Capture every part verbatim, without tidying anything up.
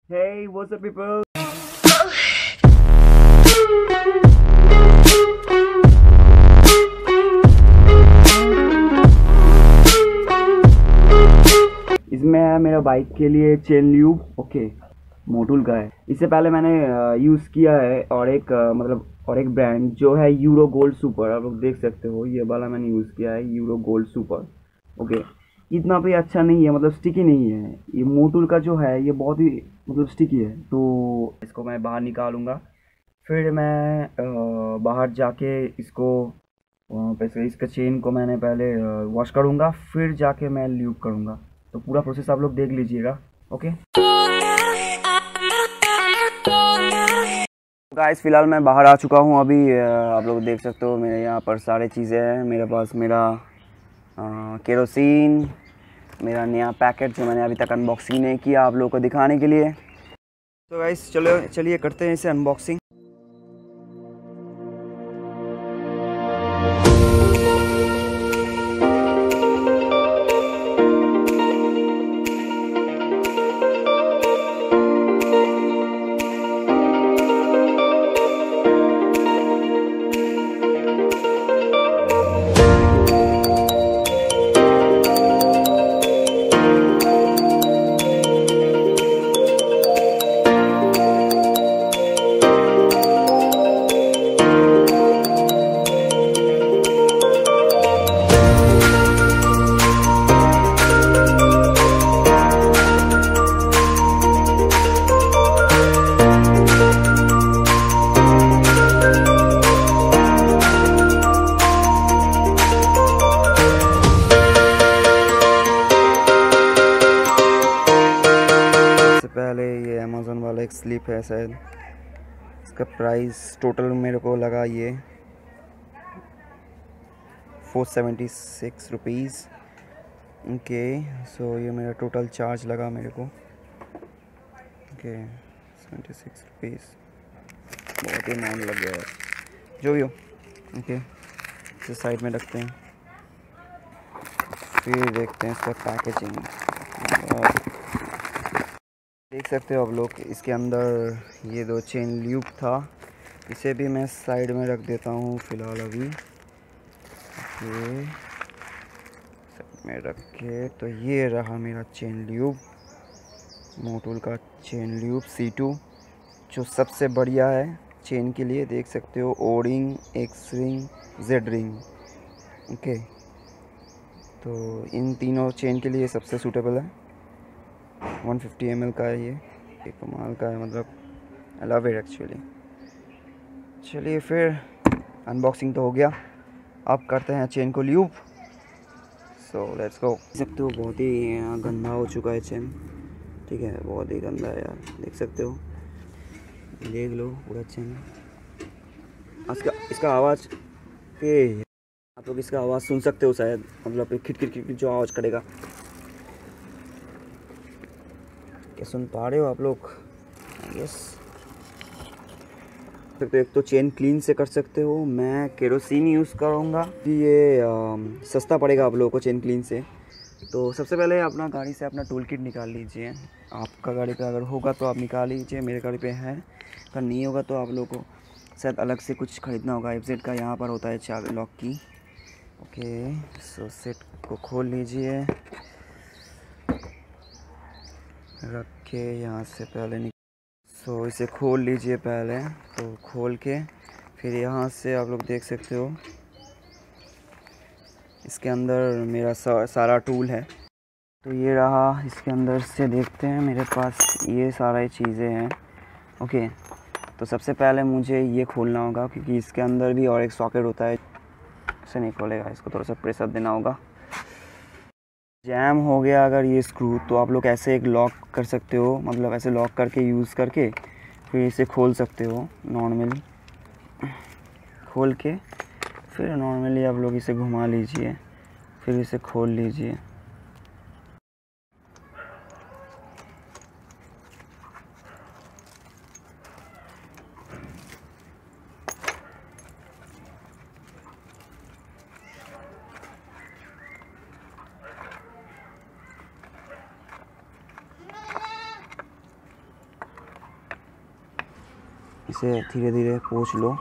Hey, what's up people? इसमें है मेरा बाइक के लिए चेन ल्यूब, ओके, मोटूल का है। इससे पहले मैंने यूज़ किया है और एक मतलब और एक ब्रांड जो है यूरो गोल्ड सुपर, आप लोग देख सकते हो, ये वाला मैंने यूज़ किया है यूरो गोल्ड सुपर। ओके, इतना भी अच्छा नहीं है, मतलब स्टिकी नहीं है। ये मोटूल का जो है ये बहुत ही मतलब स्टिकी है। तो इसको मैं बाहर निकालूंगा, फिर मैं आ, बाहर जाके इसको वैसे इसका चेन को मैंने पहले वॉश करूंगा, फिर जाके मैं ल्यूब करूंगा। तो पूरा प्रोसेस आप लोग देख लीजिएगा। ओके गाइस, फिलहाल मैं बाहर आ चुका हूँ अभी। आप लोग देख सकते हो मेरे यहाँ पर सारे चीज़ें हैं। मेरे पास मेरा केरोसिन, मेरा नया पैकेट जो मैंने अभी तक अनबॉक्सिंग नहीं किया आप लोगों को दिखाने के लिए। तो गाइस चलो चलिए करते हैं इसे अनबॉक्सिंग। पहले ये अमेज़न वाला एक स्लिप है शायद, इसका प्राइस टोटल मेरे को लगा ये four seventy six rupees. Okay, so ये मेरा टोटल चार्ज लगा मेरे को, ओके सेवेंटी सिक्स रुपीज़। बहुत ही अमाउंट लग गया है, जो भी हो। ओके, इसे साइड में रखते हैं, फिर देखते हैं इसका पैकेजिंग। देख सकते हो आप लोग, इसके अंदर ये दो चेन ल्यूब था, इसे भी मैं साइड में रख देता हूँ फ़िलहाल अभी। ओके, साइड में रखे तो ये रहा मेरा चेन ल्यूब, मोटूल का चेन ल्यूब सी टू, जो सबसे बढ़िया है चेन के लिए। देख सकते हो, O ring, X ring, Z ring. Okay, तो इन तीनों चेन के लिए सबसे सूटेबल है। वन फिफ्टी एम एल का है ये, एक कमाल का है, मतलब आई लव इट एक्चुअली। चलिए फिर अनबॉक्सिंग तो हो गया, अब करते हैं चेन को ल्यूब। So let's go. देख सकते हो बहुत ही गंदा हो चुका है चेन, ठीक है, बहुत ही गंदा है यार, देख सकते हो, देख लो पूरा चेन। इसका इसका आवाज़ के आप लोग इसका आवाज़ सुन सकते हो शायद, मतलब खिट खिट खिट जो आवाज़ करेगा, क्या सुन पा रहे हो आप लोग? यस, तो एक तो चेन क्लीन से कर सकते हो। मैं केरोसिन यूज़ करूँगा, ये आ, सस्ता पड़ेगा आप लोगों को चेन क्लीन से। तो सबसे पहले अपना गाड़ी से अपना टूल किट निकाल लीजिए। आपका गाड़ी पे अगर होगा तो आप निकाल लीजिए, मेरे गाड़ी पे है। अगर नहीं होगा तो आप लोगों को शायद अलग से कुछ ख़रीदना होगा। एफ जेड का यहाँ पर होता है चाबी लॉक की। ओके, सो सेट को खोल लीजिए, रख के यहाँ से पहले निक सो so, इसे खोल लीजिए पहले। तो खोल के फिर यहाँ से आप लोग देख सकते हो, इसके अंदर मेरा सा, सारा टूल है। तो ये रहा, इसके अंदर से देखते हैं, मेरे पास ये सारी चीज़ें हैं। ओके, तो सबसे पहले मुझे ये खोलना होगा, क्योंकि इसके अंदर भी और एक सॉकेट होता है, इसे नहीं खोलेगा, इसको थोड़ा सा प्रेशर देना होगा। जैम हो गया अगर ये स्क्रू, तो आप लोग ऐसे एक लॉक कर सकते हो, मतलब ऐसे लॉक करके यूज़ करके फिर इसे खोल सकते हो नॉर्मली। खोल के फिर नॉर्मली आप लोग इसे घुमा लीजिए, फिर इसे खोल लीजिए। इसे धीरे धीरे पोंछ लो।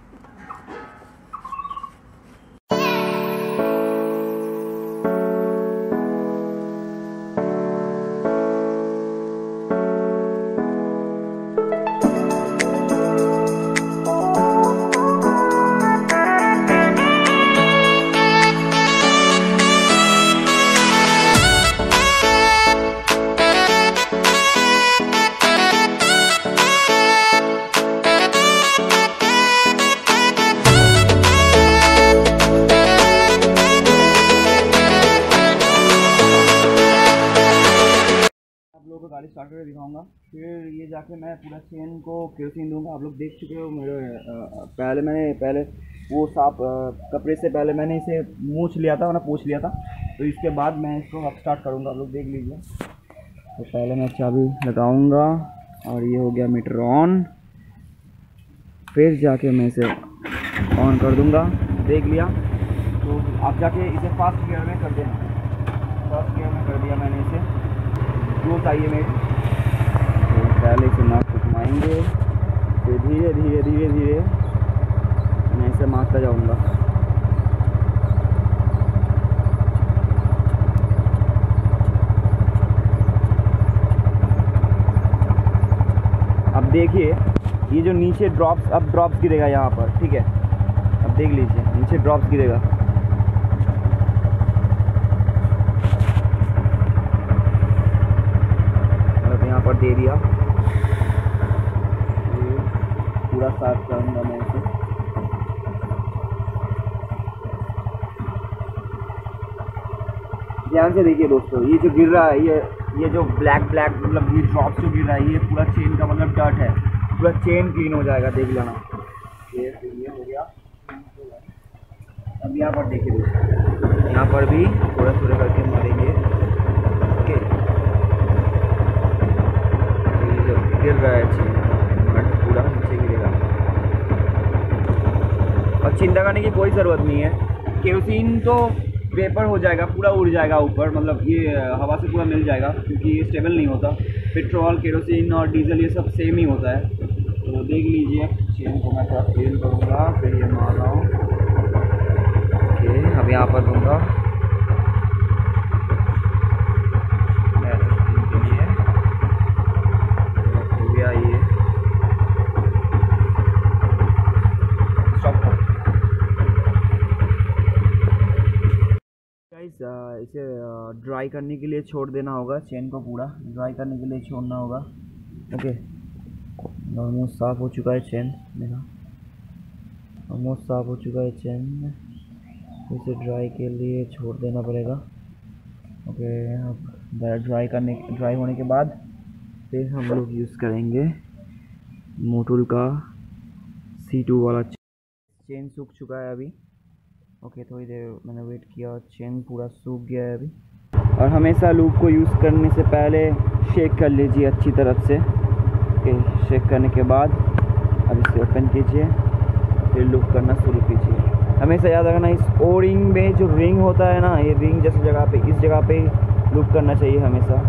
गाड़ी स्टार्ट करके दिखाऊंगा, फिर ये जाके मैं पूरा चेन को केरोसिन दूंगा। आप लोग देख चुके हो मेरे पहले मैंने पहले वो साफ कपड़े से पहले मैंने इसे मूछ लिया था, मैंने पूछ लिया था, तो इसके बाद मैं इसको अब स्टार्ट करूंगा। आप लोग देख लीजिए। तो पहले मैं चाबी लगाऊंगा और ये हो गया मीटर ऑन, फिर जाके मैं इसे ऑन कर दूंगा। देख लिया, तो आप जाके इसे फास्ट गियर में कर देना। फास्ट गियर में कर दिया मैंने इसे, जो चाहिए मेरे। तो पहले इसे नाक को घुमाएंगे, फिर धीरे धीरे धीरे धीरे मैं इसे मारता जाऊंगा। अब देखिए ये जो नीचे ड्रॉप्स, अब ड्रॉप्स गिरेगा यहाँ पर, ठीक है। अब देख लीजिए नीचे ड्रॉप्स गिरेगा। पर दे दिया, पूरा साफ करूँगा मैं इसे। ध्यान से देखिए दोस्तों, ये जो गिर रहा है, ये ये जो ब्लैक ब्लैक मतलब ये ड्रॉप जो गिर रहा है, ये पूरा चेन का मतलब डर्ट है, पूरा चेन क्लीन हो जाएगा, देख लेना। ये ये हो गया। अब यहाँ पर देखिए दोस्तों, यहाँ पर भी थोड़ा थोड़ा करके मारेंगे। ओके, गिर रहा है चेन, पूरा नीचे गिरेगा। और चिंता करने की कोई ज़रूरत नहीं है, केरोसिन तो वेपर हो जाएगा, पूरा उड़ जाएगा ऊपर, मतलब ये हवा से पूरा मिल जाएगा, क्योंकि ये स्टेबल नहीं होता। पेट्रोल, केरोसिन और डीजल ये सब सेम ही होता है। तो देख लीजिए, चेन को मैं थोड़ा फेल करूँगा, फिर ये मार रहा हूँ। ओके, अब यहाँ पर दूँगा इसे ड्राई करने के लिए छोड़ देना होगा। चेन को पूरा ड्राई करने के लिए छोड़ना होगा। ओके, ऑलमोस्ट साफ़ हो चुका है चेन मेरा, ऑलमोस्ट साफ़ हो चुका है चेन। इसे ड्राई के लिए छोड़ देना पड़ेगा। ओके, अब ड्राई करने ड्राई होने के बाद फिर हम लोग यूज़ करेंगे मोटूल का सी टू वाला। चेन सूख चुका है अभी। ओके, थोड़ी देर मैंने वेट किया और चेन पूरा सूख गया है अभी। और हमेशा लूब को यूज़ करने से पहले शेक कर लीजिए अच्छी तरफ से। ओके, शेक करने के बाद अब इसे ओपन कीजिए, फिर लूब करना शुरू कीजिए। हमेशा याद रखना, इस ओ रिंग में जो रिंग होता है ना, ये रिंग जैसी जगह पे, इस जगह पे लूब करना चाहिए हमेशा।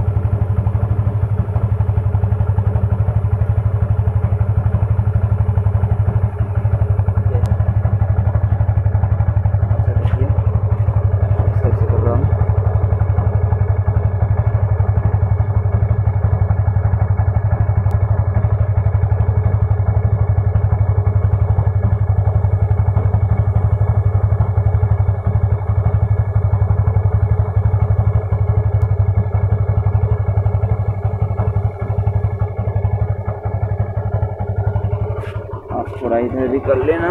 थोड़ा इधर भी कर लेना।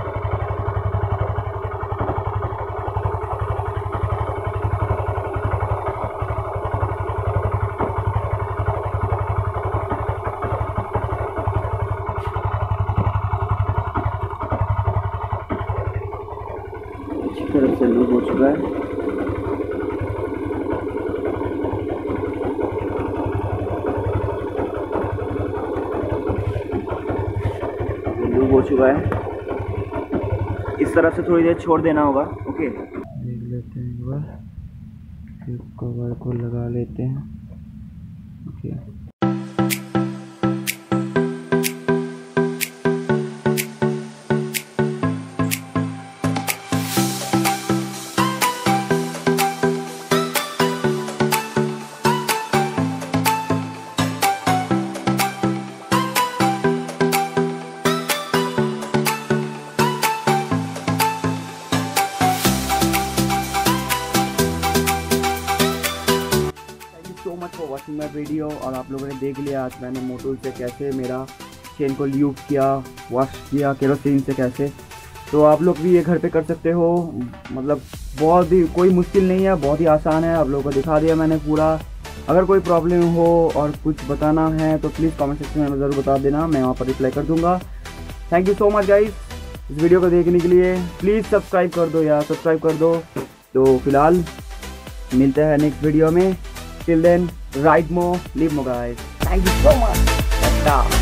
अच्छी तरह से लूब हो चुका है। हो चुका है। इस तरफ से थोड़ी देर छोड़ देना होगा। ओके, देख लेते हैं एक बार, फिर कवर को लगा लेते हैं। ओके, देख लिया आज मैंने मोटूल से कैसे मेरा चेन को ल्यूब किया, वॉश किया केरोसिन से कैसे। तो आप लोग भी ये घर पे कर सकते हो, मतलब बहुत ही कोई मुश्किल नहीं है, बहुत ही आसान है। आप लोगों को दिखा दिया मैंने पूरा। अगर कोई प्रॉब्लम हो और कुछ बताना है तो प्लीज़ कमेंट सेक्शन में ज़रूर बता देना, मैं वहाँ पर रिप्लाई कर दूँगा। Thank you so much guys इस वीडियो को देखने के लिए। प्लीज़ सब्सक्राइब कर दो यार, सब्सक्राइब कर दो। तो फिलहाल मिलते हैं नेक्स्ट वीडियो में। Till then ride more, live more guys. Thank you so much.